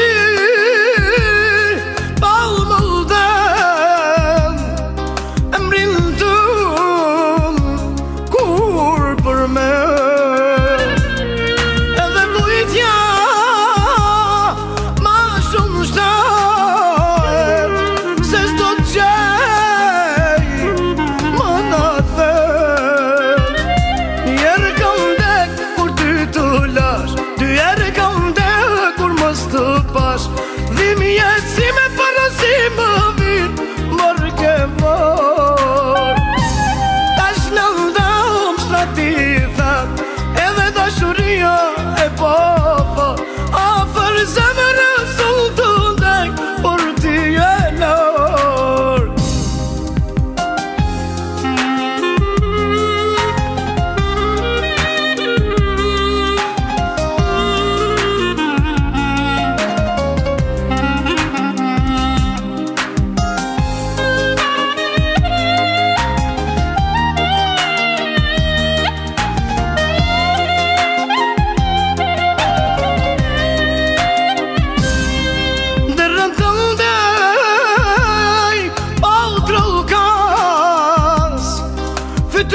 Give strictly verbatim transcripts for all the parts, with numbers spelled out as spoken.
ty balmëllden emrin tën kur për me edhe vujtja ma shumë shtahet se s'do t'gjej më natë njerë kam dek kur ty të lash dy herë kam dek kur mos të pash dhimi jetë si me parësi më vinë mërë ke vor tash në ndam shrati thak edhe dashuria e pofa afer zemërë sull të ndek por ti e lor të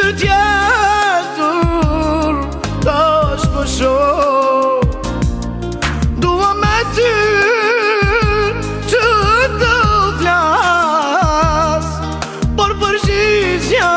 tjetër tash më shoh dua me ty që të flas por përgjigja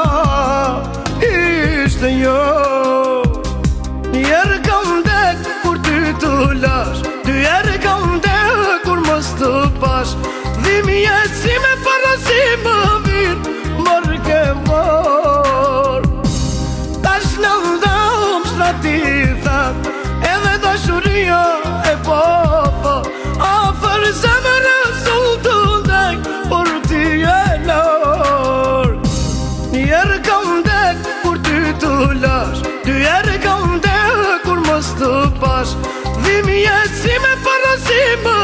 ishte jo njerë kam dek kur ty të lash dy herë kam dek kur mos të pash dhimi jetë si me parësi më vinë mërë ke vor tash në ndam shrati thak edhe dashuria e pofa afer zemërë sull të ndek por ti e lor njerë kam dek kur ty të lash dy herë kam dek kur mos të pash dhimi jetë si me parësi më